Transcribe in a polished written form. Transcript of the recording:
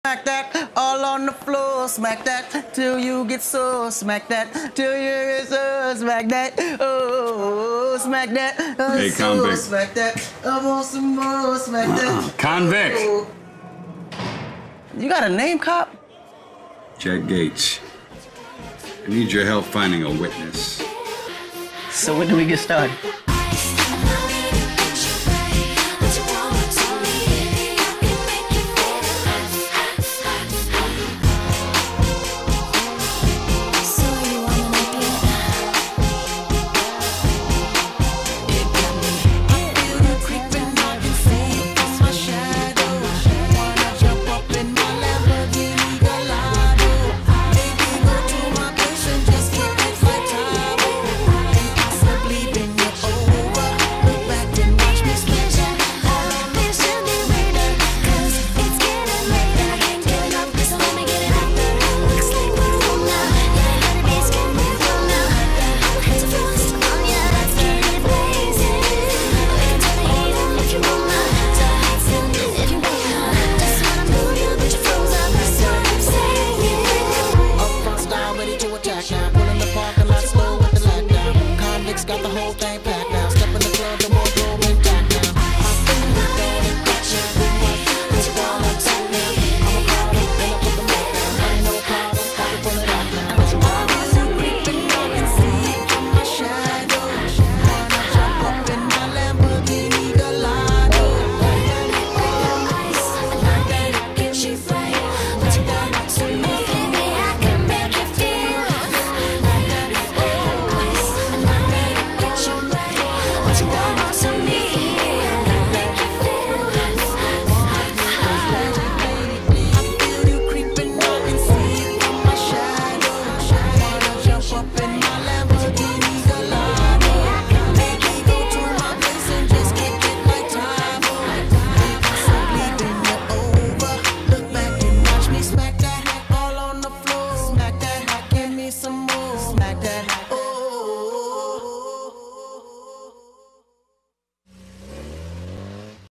Smack that all on the floor, smack that till you get sore, smack that till you get sore, smack that, oh, smack that, hey, convict. Smack that, I want some more, smack that. Convict. Oh. You got a name, cop? Jack Gates. I need your help finding a witness. So when do we get started?